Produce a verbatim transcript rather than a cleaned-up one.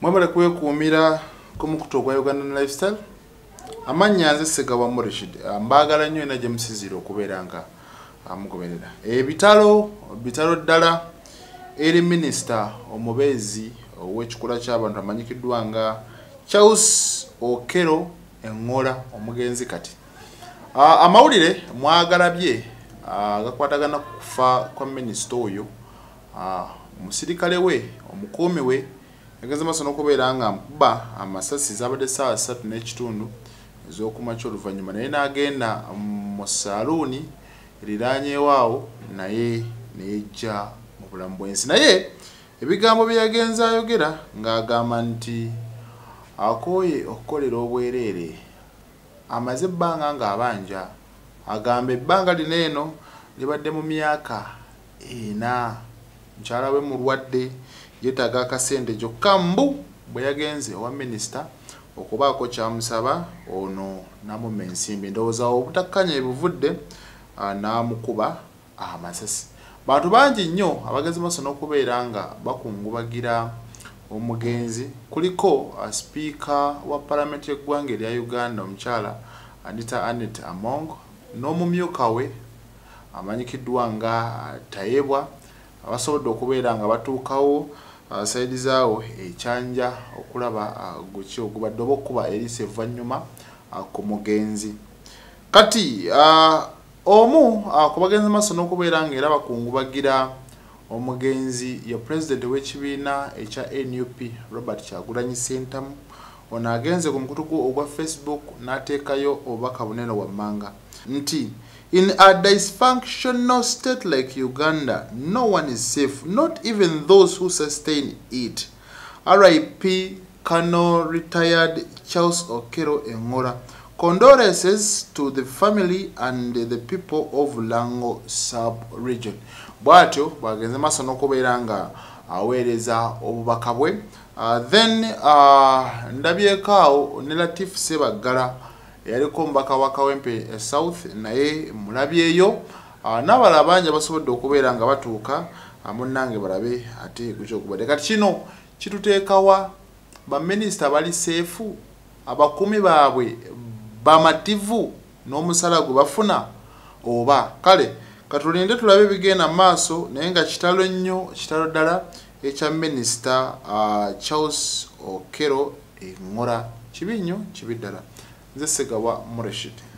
Mwebale kwekuumira ku mukutu ogwa Uganda Lifestyle. Amanya nze Segawa Morishid. Mbagala nnyo ena gye musizira okubeera nga amugoberera. Ebitalo bitalo ddala eri minisita omubeezi ow'ekikula ky'abantu amanyikiddwa nga Charles Okero Engola omugenzi kati. Uh, amawulire mwagalabye agakwatagana uh, kufa kwa minisita oyo uh, musirikale we omukuumi we yageze maso n'okubeera nga mkuba amasasi zabadde ssaawa ssatu n'ekitundu ez'okumakya oluvannyuma naye n'agenda mu saluuni eriraanyeewaawo naye n'ejja mu bulamu bw'ensi. Naye ebigambo bye yagenza ayogera ng'agamba nti akooye okukolera obwereere amaze ebbanga ng'abanja. Agamba ebbanga lino eno libadde mu myaka ena. Mukyala we mulwadde yeetaaga akasente kyokka mbu bwe yagenze owa minisita okubaako kyamusaba ono n'amumma ensimbi. Ndowooza obutakkanya ebivudde n'amukuba amasasi. Bantu bangi nnyo abagezi maaso n'okubeera nga bakungubagira omugenzi. Kuliko sipiika wa palamenti y'eggwanga erya Uganda omukyala Anita Anet Among n'omumyuka we amanyikiddwa nga Tayebwa abasobodde okubeera nga batuukawo saidi zaawo ekyanja okulaba guki ogubadde oba okuba eriisa evvannyuma ku mugenzi. Kati omu ku bagenzi maaso n'okubeera nga era bakungubagira omugenzi ya president w'ekibiina ekya N U P Robert Kyagulanyi Ssentamu. Ono agenze ku mukutu ogwa Facebook n'ateekayo obubaka bunene wammanga nti in a dysfunctional state like Uganda, no one is safe, not even those who sustain it. R I P Colonel retired Charles Okero Engola. Condolences to the family and the people of Lango sub-region. Bwatyo bwagenze maaso n'okubeera nga aweereza obubaka bwe. Uh, then uh, ndabyekaawo ne Latif Sebaggala yaliko omubaka wa Kawempe South naye mulabyeyo. Uh, n'abalala bangi basobodde okubeera nga batuuka munnange balabe ate kuki okubadde. Kati kino kituteekawa baminisita bali seefu, abakuumi baabwe bamativu n'omusala gwe bafuna oba kale katulinde tulabe bigenda maaso. Naye nga kitalo nnyo kitalo ddala ekya minisita uh, Charles Okero Engola kibi nnyo kibi ddala. Nze Segawa Morishid.